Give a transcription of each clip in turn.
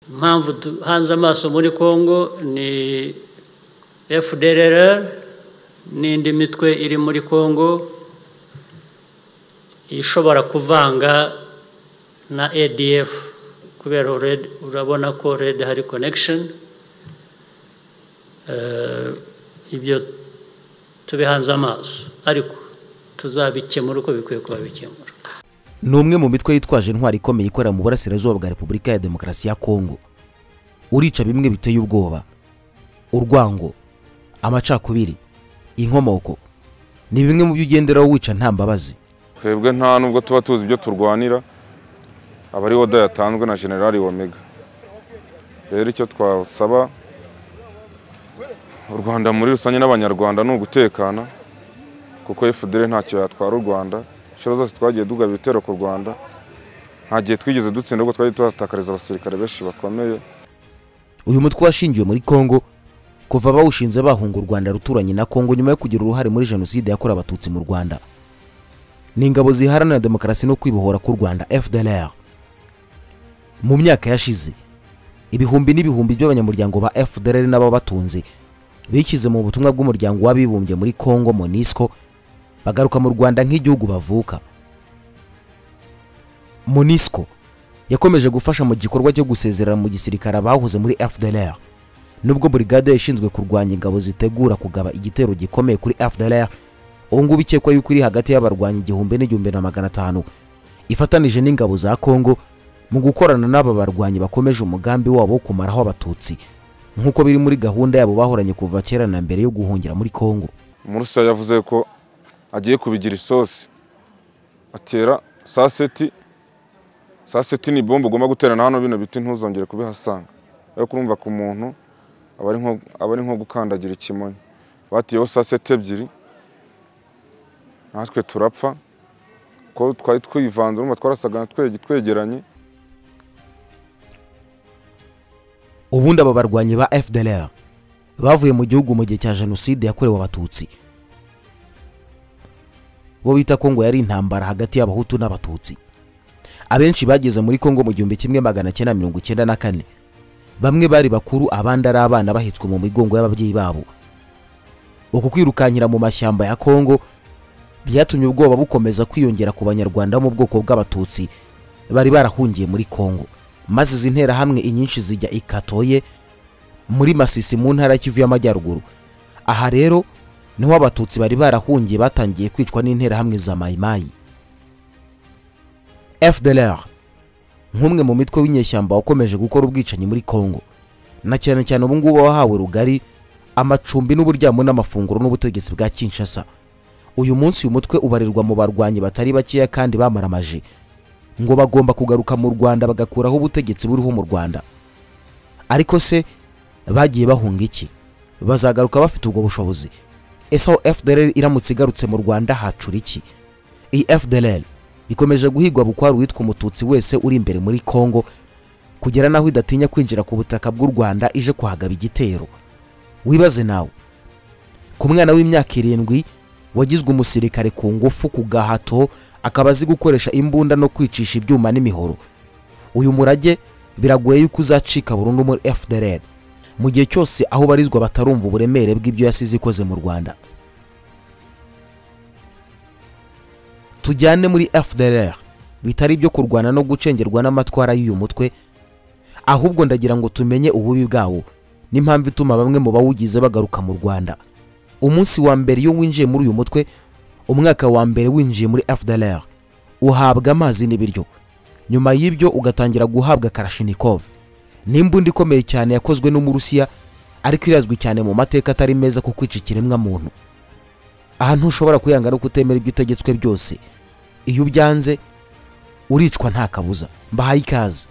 mpamvu hanze amaso muri Kongo ni FDLR n'indi mitwe iri muri Kongo ishobora kuvanga na ADF kubera urabona ko red hari connection ibyo tubihanze amaso ariko tuzabikemura uko bikwiye kuba bikemura. Numwe mu mitwe yitwaje intwari ikomeye ikorera mu burasirazuba bwa Repubulika ya Demokarasi ya Kongo urica bimwe biteye ubwoba, urwango, amacakubiri, inkomoko ni bimwe mu byugenderaho wica nta mbabazi. Twebwe nta nubwo tuba tuzi ibyo turwanira abari oda yatanzwe na General Omega. Rero icyo twasaba u Rwanda muri rusange n'abanyarwanda ni ugutekana kuko FDL ntacyo yatwara u Rwanda. Inshuro zose twagiye dugaba ibitero ku Rwanda nta gihe twigeze dutsinda ubwo twagiye tuhatakariza abasirikare benshi bakomeye. Uyu mutwe washingiwe muri Kongo kuva bawushinze bahunga u Rwanda ruturanye na Kongo nyuma yo kugira uruhare muri jenoside yakorewe abatutsi mu Rwanda. Ni ingabo ziharanira demokarasi no kwibohora ku Rwanda FDLR. Mu myaka yashize ibihumbi n'ibihumbi by'abanyamuryango ba FDLR n'abo batunze bikize mu butumwa bw'umuryango w'abibumbye muri Kongo MONUSCO bagaruka mu Rwanda nk'igihugu bavuka. MONUSCO yakomeje gufasha mu gikorwa cyo gusezerera mu gisirikare abahuze muri FDLR nubwo brigade ishinzwe kurwanya ingabo zitegura kugaba igitero gikomeye kuri FDLR ngubu bikekwa yuko iri hagati y'abarwanyi 1,500 ifatanije n'ingabo za Kongo mu gukorana n'aba barwanyi bakomeje umugambi wabo wo kumaraho abatutsi nkuko biri muri gahunda yabo bahoranye kuva kera na mbere yo guhungira muri Kongo. Murusa yavuze ko agiye kubigira isosi atera saseti ni bombo ugomba guterana hano bino biti ntuzongere kubihasanga. Ariko kurumva ku muntu abari nko gukandagira ikimonyo batiyeho saseti ebyiri natwe turapfa ko twari twivanze urumva twarasaga twegeranye. Ubundi aba barwanyi ba FDLR bavuye mu gihugu mu gihe cya jenoside yakorewe abatutsi. Bo bita Kongo yari intambara hagati y'abahutu n'abatutsi. Abenshi bageze muri Kongo mu 1994. Bamwe bari bakuru abandi ari abana bahitswe mu migongo y'ababyeyi babo. Uko kwirukankira mu mashyamba ya Kongo byatumye ubwoba bukomeza kwiyongera ku banyarwanda mu bwoko bw'abatutsi bari barahungiye muri Kongo. Maze zintera hamwe inyinshi zijya ikatoye muri Masisi mu ntara y'Kivu y'Amajyaruguru. Aha rero niho abatutsi bari barahungiye batangiye kwicwa n'intera hamwe za Mayimayi. FDLR nk'umwe mu mitwe w'inyeshyamba wakomeje gukora ubwicanyi muri Kongo na cyane cyane ubu ngubu wahawe rugari amacumbi n'uburyamo n'amafunguro n'ubutegetsi bwa Kinshasa. Uyu munsi uyu mutwe ubarirwa mu barwanyi batari bakeya kandi bamaramaje ngo bagomba kugaruka mu Rwanda bagakuraho ubutegetsi buriho mu Rwanda. Ariko se bagiye bahunga iki? Bazagaruka bafite ubwo bushobozi? Ese FDLR iramutse igarutse mu Rwanda hacura iki? Iyi FDLR ikomeje guhigwa bukwaru witwa umututsi wese uri imbere muri Kongo kugera naho idatinya kwinjira ku butaka bw'u Rwanda ije kuhagaba igitero. Wibaze nawe ku mwana w'imyaka 7 wagizwe umusirikare ku ngufu ku gahato akabazi gukoresha imbunda no kwicisha ibyuma n'imihoro. Uyu murage biragoye yuko uzacika burundu muri FDLR mu gihe cyose aho barizwa batarumva uburemere bw'ibyo yasize ikoze mu Rwanda. Tujyane muri FDLR bitari ibyo kurwana no gucengerwa n'amatwara y'uyu mutwe, ahubwo ndagira ngo tumenye ububi bwawo n'impamvu ituma bamwe mu bawugize bagaruka mu Rwanda. Umunsi wa mbere yo winjiye muri uyu mutwe, umwaka wa mbere winjiye muri FDLR uhabwa amazi n'ibiryo. Nyuma y'ibyo ugatangira guhabwa Kalashnikov, n'imbunda ikomeye cyane yakozwe no mu Rusiya ariko irazwi cyane mu mateka atari meza ku kwica ikiremwa muntu. Ahantu ushobora kuyanga no kutemera ibyo utegetswe byose, iyo ubyanze uricwa nta kabuza. Mbahaye ikaze.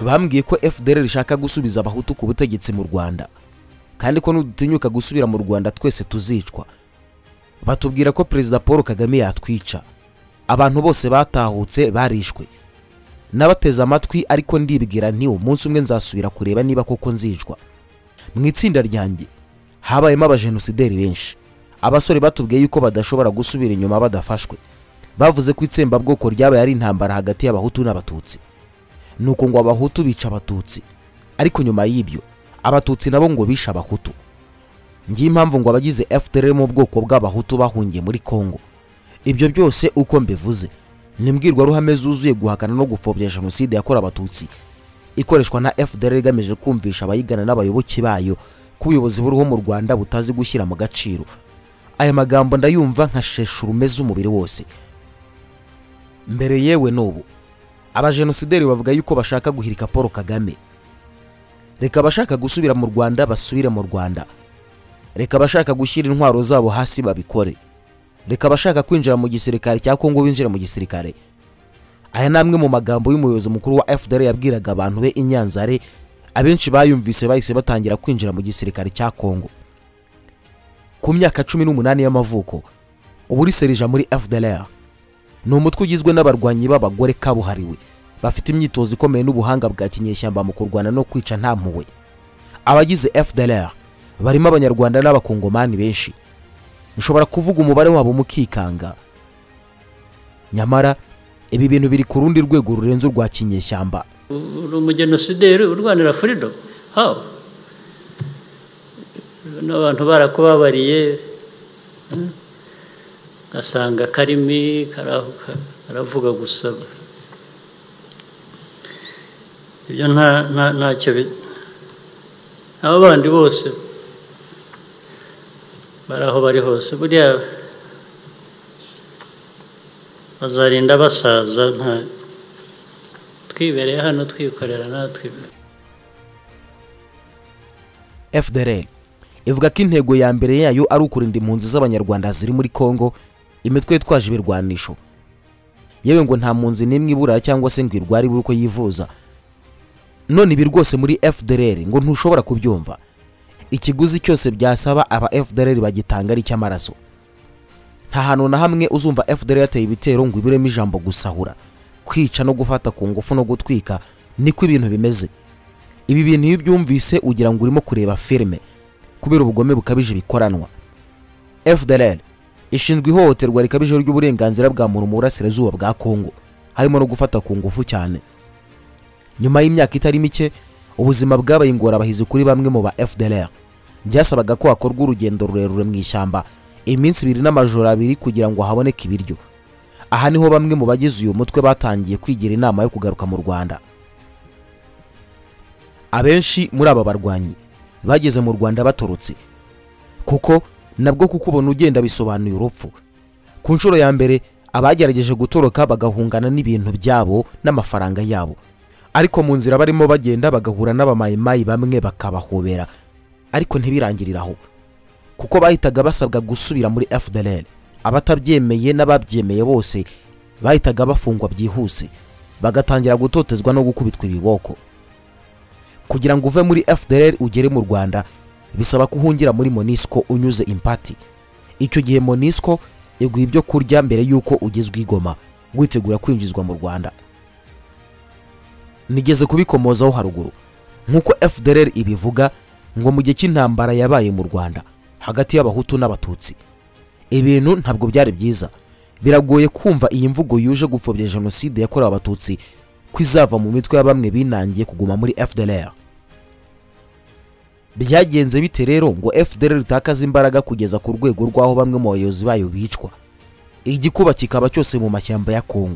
bambwiye ko FDLR ishaka gusubiza abahutu ku butegetsi mu Rwanda kandi ko nudutinyuka gusubira mu Rwanda twese tuzicwa. Batubwira ko Perezida Paul Kagame yatwica. Abantu bose batahutse barishwe. Nabateza amatwi ariko ndibwira nti umunsi umwe nzasubira kureba niba koko nzicwa. Mu itsinda ryanjye habayemo abajenosideri benshi. Abasore batubwiye yuko badashobora gusubira inyuma badafashwe. Bavuze ko itsemba bwoko ryabaye ari intambara hagati y'abahutu n'abatutsi. Nuko ngo abahutu bica abatutsi. Ariko nyuma y'ibyo abatutsi nabo ngo bisha abahutu. Ngiye impamvu ngo abagize FDLR mu bwoko bw'abahutu bahungiye muri Kongo. Ibyo byose uko mbivuze nimbwirwa ruhame zuzuye guhakana no gupfobya jenoside yakora abatutsi ikoreshwa na FDLR igamije kumvisha abayigana n'abayoboke bayo ku buyobozi buriho mu Rwanda butazi gushyira mu gaciro. Aya magambo ndayumva nka shesha urumeze umubiri wose. Mbere yewe n'ubu abajenosideri bavuga yuko bashaka guhirika Paul Kagame. Reka abashaka gusubira mu Rwanda basubire mu Rwanda. Reka abashaka gushyira intwaro zabo hasi babikore. Reka abashaka kwinjira mu gisirikare cya Kongo binjira mu gisirikare. Aya namwe mu magambo y'umuyobozi mukuru wa FDLR yabwiraga abantu be Inyanzare, abenshi bayumvise bahise batangira kwinjira mu gisirikare cya Kongo. Ku myaka 18 y'amavuko uburi serija muri FDLR ni umutwe ugizwe n'abarwanyi b'abagore kabuhariwe bafite imyitozo ikomeye n'ubuhanga bwa kinyeshyamba mu kurwana no kwica nta mpuhwe. Abagize FDLR barimo abanyarwanda n'abakongomani benshi. Nshobora kuvuga umubare wabo mukikanga. Nyamara ibi bintu biri ku rundi rwego rurenze rwa kinyeshyamba. Umugenosideri urwanira freedom. How? N'abantu barakubabariye. Gasanga karimi karavuga gusa. Ibyo ntacyo abo bandi bose baraho bari hose buriya bazarinda basaza nta twibereye hano twikorera natwe. FDLR ivuga ko intego ya mbere yayo ari ukurinda impunzi z'abanyarwanda ziri muri Kongo imitwe yitwaje ibirwanisho. Yewe ngo nta mpunzi n'imwe ibura cyangwa se ngo irwari buri uko yivuza. None ibi rwose muri FDLR ngo ntushobora kubyumva. Ikiguzi cyose byasaba aba FDLR bagitanga ari cy'amaraso. Nta hantu na hamwe uzumva FDLR yateye ibitero ngo ibiremo ijambo gusahura, kwica no gufata ku ngufu no gutwika. Niko ibintu bimeze. Ibi bintu iyo byumvise ugira ngo urimo kureba filme kubera ubugome bukabije bikoranwa. FDLR ishinzwe ihohoterwa rikabije ry'uburenganzira bwa muntu mu burasirazuba bwa Kongo, harimo no gufata ku ngufu cyane. Nyuma y'imyaka itari mike ubuzima bwabaye ingorabahizi kuri bamwe mu ba FDLR. Byasabaga ko hakorwa urugendo rurerure mu ishyamba iminsi 2 n'amajoro 2 kugira ngo haboneke ibiryo. Aha niho bamwe mu bagize uyu mutwe batangiye kwigira inama yo kugaruka mu Rwanda. Abenshi muri aba barwanyi bageze mu Rwanda batorotse kuko nabwo kukubona ugenda bisobanuye urupfu. Ku nshuro ya mbere abagerageje gutoroka bagahungana n'ibintu byabo n'amafaranga yabo, ariko mu nzira barimo bagenda bagahura n'abamayimayi bamwe bakabahobera, ariko ntibirangiriraho kuko bahitaga basabwa gusubira muri FDLR. Abatabyemeye n'ababyemeye bose bahitaga bafungwa byihuse, bagatangira gutotezwa no gukubitwa ibiboko. Kugira ngo uve muri FDLR ugere mu Rwanda bisaba kuhungira muri Monisco unyuze Impati. Icyo gihe Monisco iguha ibyo kurya mbere yuko ugezwe Igoma witegura kwinjizwa mu Rwanda. Nigeze kubikomozaho haruguru nkuko FDLR ibivuga ngo mu gihe cy'intambara yabaye mu Rwanda hagati y'abahutu n'abatutsi ibintu ntabwo byari byiza. Biragoye kumva iyi mvugo yuje gupfobya jenoside yakorewe abatutsi kwizava mu mitwe ya bamwe binangiye kuguma muri FDLR. Byagenze bite rero ngo FDLR itakaza imbaraga kugeza ku rwego rwaho bamwe mu bayobozi bayo bicwa, igikuba kikaba cyose mu mashyamba ya Kongo?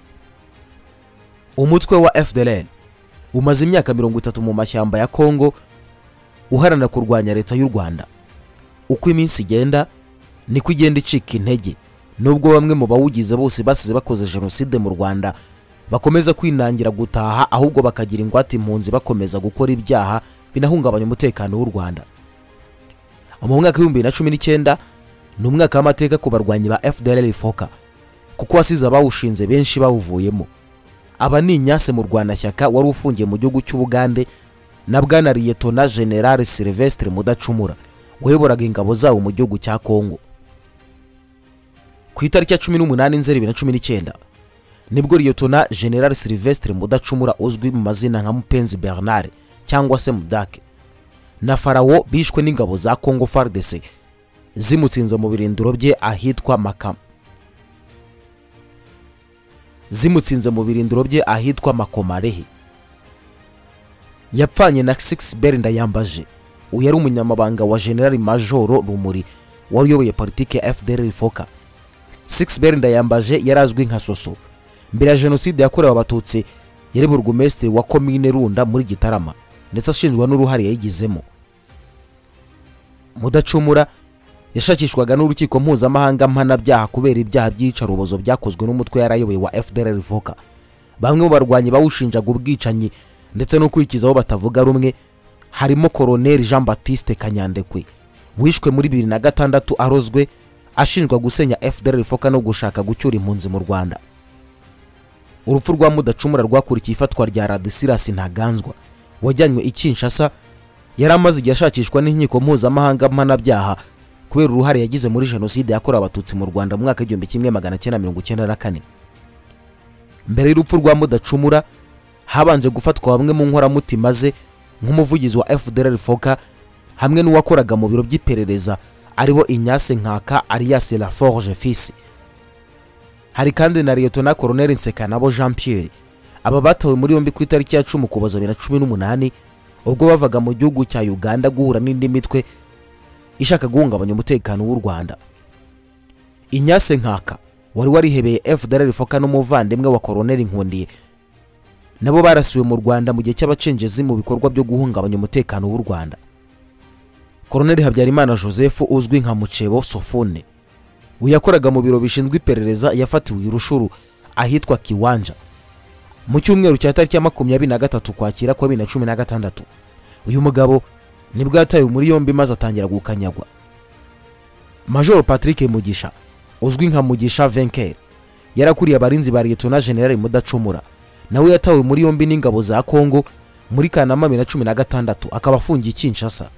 Umutwe wa FDLR umaze imyaka 30 mu mashyamba ya Kongo uharana kurwanya leta y'u Rwanda. Uko iminsi igenda niko igenda icika intege, nubwo bamwe mu bawugize bose basize bakoze jenoside mu Rwanda bakomeza kwinangira gutaha, ahubwo bakagira ingwate impunzi bakomeza gukora ibyaha binahungabanya umutekano w'u Rwanda. Mu mwaka wa 2019 ni umwaka w'amateka ku barwanyi ba FDLR ifoka kuko wasize abawushinze benshi bawuvuyemo. aba ni Ignace Murwanashyaka wari ufungiye mu gihugu cy'Ubugande na bwana Liyetona General Sylvestre Mudacumura wayoboraga ingabo zawo mu gihugu cya Kongo. Ku itariki ya 18 Nzeri 2019 nibwo Liyetona General Sylvestre Mudacumura uzwi mu mazina nka Mupenzi Bernard cyangwa se Mudake na Farawo bishwe n'ingabo za Congo FARDC zimutsinze mu birindiro bye ahitwa Makomarehe. Yapfanye na Sixbert Ndayambaje uyu yari umunyamabanga wa General Majoro Rumuri wari uyoboye politike ya FDLR Foka. Sixbert Ndayambaje yarazwi nka Soso. Mbere ya jenoside yakorewe abatutsi yari burugumesitiri wa komine Runda muri Gitarama ndetse ashinjwa n'uruhare yayigizemo. Mudacumura yashakishwaga n'urukiko mpuzamahanga mpanabyaha kubera ibyaha by'iyicarubozo byakozwe n'umutwe yarayoboye wa FDLR Foka. Bamwe mu barwanyi bawushinjaga ubwicanyi ndetse no kwikizaho batavuga rumwe harimo Colonel Jean Baptiste Kanyandekwe wishwe muri 2006 arozwe ashinjwa gusenya FDLR Foka no gushaka gucyura impunzi mu Rwanda. Urupfu rwa Mudacumura rwakurikiye ifatwa rya Radisirasi Ntaganzwa wajyanywe i Kinshasa yari amaze igihe ashakishwa n'inkiko mpuzamahanga mpanabyaha kubera uruhare yagize muri jenoside yakorewe abatutsi mu Rwanda mu mwaka 1994. Mbere y'urupfu rwa Mudacumura habanje gufatwa bamwe mu nkoramutima ze nk'umuvugizi wa FDLR Foka hamwe n'uwakoraga mu biro by'iperereza aribo Ignace Nkaka alias La Forge Fils. Hari kandi na Liyetona Colonel Nsekanabo Jean Pierre. Aba batawe muri yombi ku itariki ya 10 Ukuboza 2018 ubwo bavaga mu gihugu cya Uganda guhura n'indi mitwe ishaka guhungabanya umutekano w'u Rwanda. Ignace Nkaka wari warihebeye FDLR Foka n'umuvandimwe wa Colonel Nkundiye nabo barasiwe mu Rwanda mu gihe cy'abacengezi mu bikorwa byo guhungabanya umutekano w'u Rwanda. Colonel Habyarimana Joseph uzwi nka Mucebo Sofone uyakoraga mu biro bishinzwe iperereza yafatiwe irushuru ahitwa Kiwanja mu cyumweru cya tariki ya 23 Ukwakira kwa 2016. Uyu mugabo nibwo yataye muri yombi maze atangira gukanyagwa. Major Patrick Mugisha uzwi nka Mugisha Venker yarakuriye abarinzi ba Liyetona General Mudacumura nawe yatawe muri yombi n'ingabo za Kongo muri Kanama 2016 akaba afungiye Kinshasa.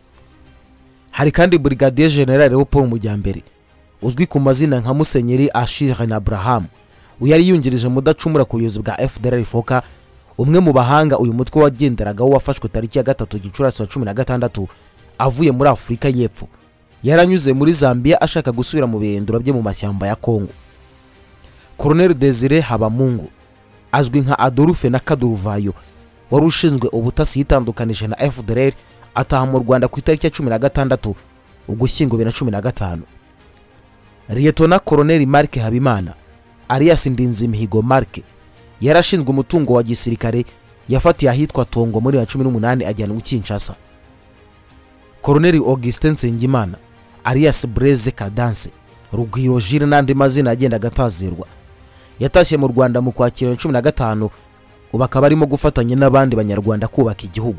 Hari kandi Brigadier General Leopold Mujyambere uzwi ku mazina nka Musenyeri Ashir na Abraham uyari yungirije Mudacumura ku buyobozi bwa FDLR Foka. Umwe mu bahanga uyu mutwe wagenderagaho wafashwe tariki ya 3 Gicurasi 2016 avuye muri Afurika y'Epfo yaranyuze muri Zambia ashaka gusubira mu birindiro bye mu mashyamba ya Kongo. Colonel Desire Habamungu azwi nka Adolphe na Kaduruvayo wari ushinzwe ubutasi yitandukanije na FDLR ataha mu Rwanda ku itariki ya 16 Ugushyingo 2015. Liyetona Colonel Mark Habimana alias Ndinzimihigo Mark yarashinzwe umutungo wa gisirikare yafatiye ahitwa Tongo muri 2018 ajyanwa Kinshasa. Colonel Augustin Nsengimana alias Blaise Cadence Rugwiro Jire n'andi mazina agenda gatazirwa yatashye mu Rwanda mu Kwakira 2015 ubakaba arimo gufatanya n'abandi banyarwanda kubaka igihugu.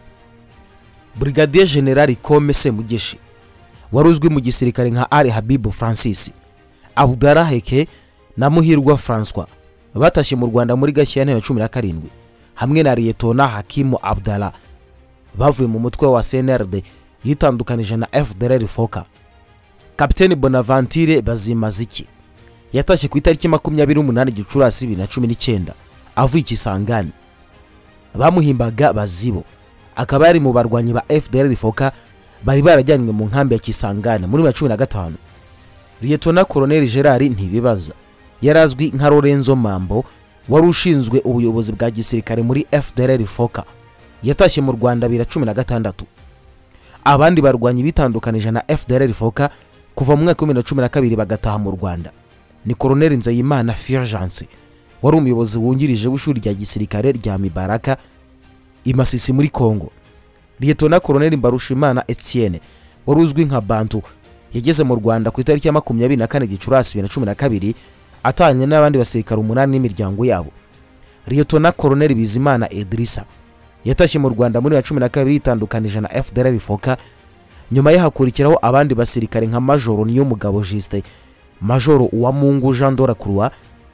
Brigadier General Kome Semugeshi waruzwi mu gisirikare nka Ali Habibu Francis Abdallah Heke na Muhirwa François batashye mu Rwanda muri Gashyantare 2017 hamwe na Liyetona Hakimu Abdallah bavuye mu mutwe wa CNRD yitandukanije na FDLR Foka. Kapiteni Bonaventure Bazimaziki yatashye ku itariki 28 Gicurasi 2019 avuye Kisangani. Bamuhimbaga Bazibo akaba yari mu barwanyi ba FDLR Foka bari barajyanywe mu nkambi ya Kisangani muri 2015. Liyetona Colonel Gerard Ntibibaza yarazwi nka Lorenzo Mambo wari ushinzwe ubuyobozi bwa gisirikare muri FDLR Foka yatashye mu Rwanda 2016. Abandi barwanyi bitandukanije na FDLR Foka kuva mu mwaka 2012 bagataha mu Rwanda ni Colonel Nzayimana Fulgence wari umuyobozi wungirije w'ishuri rya gisirikare rya Mibaraka Imasisi muri Kongo. Liyetona Colonel Mbarushimana Etienne wari uzwi nka Bantu yageze mu Rwanda ku itariki ya 24 Gicurasi 2012 atanye n'abandi basirikare 8 n'imiryango yabo. Liyetona Colonel Bizimana Idrissa yatashye mu Rwanda muri 2012 yitandukanije na FDLR Foka. Nyuma yahakurikiraho abandi basirikare nka Majoro Niyo Mugabo Justin, Majoro Uwamungu Jean Dora Croix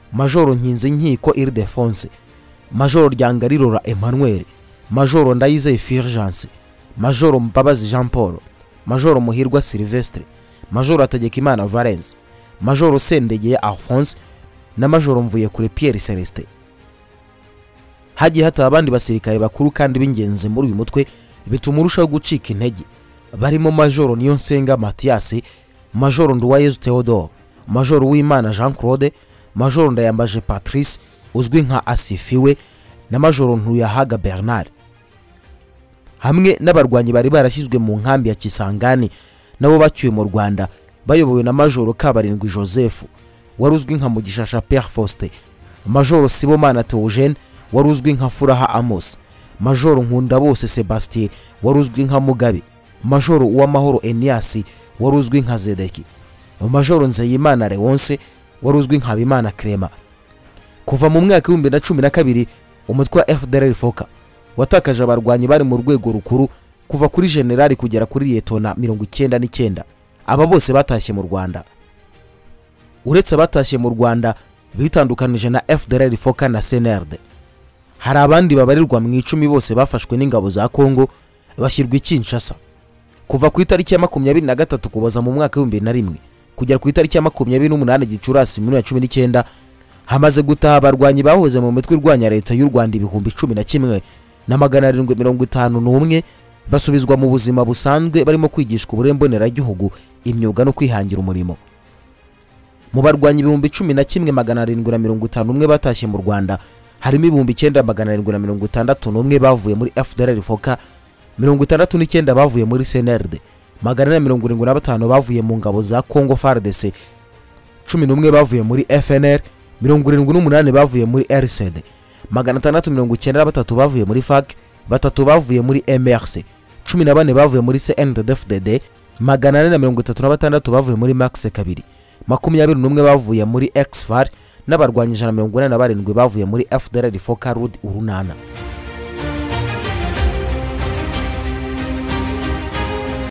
Majoro Nkinzinkiko Ildefonse, Majoro Ryangarirora Emmanuel, Majoro Ndayizeye Fulgence, Majoro Mbabazi Jean Paul, Majoro Muhirwa Sylvestre, Majoro Hategekimana Valence, Majoro Sendegeye Alphonse na Majoro Mvuyekure Pierre Celestin. Hagiye hataba abandi basirikare bakuru kandi b'ingenzi muri uyu mutwe bituma urushaho gucika intege, barimo Majoro Niyonsenga Mathias, Majoro Nduwayezu Theodore, Majoro Uwimana Jean Claude, Majoro Ndayambaje Patrice uzwi nka Asifiwe na Majoro Ntuyahaga Bernard, hamwe n'abarwanyi bari barashyizwe mu nkambi ya Kisangani nabo bacyuye mu Rwanda bayobowe na Majoro Kabarindwi Joseph wari uzwi nka Mugishasha Pierre Faustin, Majoro Sibomana Theogene wari uzwi nka Furaha Amos, Majoro Nkundabose Sebastien wari uzwi nka Mugabe, Majoro Uwamahoro Enias wari uzwi nka Zedeki, Majoro Nzeyimana Leonce wari uzwi nka Habimana Clement. Kuva mu mwaka wa 2012 umutwe wa FDLR Foka watakaje abarwanyi bari mu rwego rukuru kuva kuri generali kugera kuri Liyetona 99. Aba bose batashye mu Rwanda. Uretse batashye mu Rwanda bitandukanije na FDLR Foka na CNRD, hari abandi babarirwa mu 10 bose bafashwe n'ingabo za Kongo bashyirwa i Kinshasa. Kuva ku itariki ya 23 kuboza mu mwaka wa 2001 kugera ku itariki ya 28 Gicurasi 2019 hamaze gutaha abarwanyi bahoze mu mitwe irwanya leta y'u Rwanda 11,000 na 751 basubizwa mu buzima busanzwe barimo kwigishwa uburemboneragihugu, imyuga no kwihangira umurimo. Mu barwanyi 11,751 batashye mu Rwanda harimo 9,761 bavuye muri FDLR Foka, 69 bavuye muri CNRD, 475 bavuye mu ngabo za Congo FARDC, 11 bavuye muri FNL, 78 bavuye muri RCD, 693 bavuye muri FAC, 3 bavuye muri MRC, 14 bavuye muri CNDD-FDD, 436 bavuye muri Max kabiri, 21 bavuye muri XFAR n'abarwanyi 147 bavuye muri FDLR Foka Rud Urunana.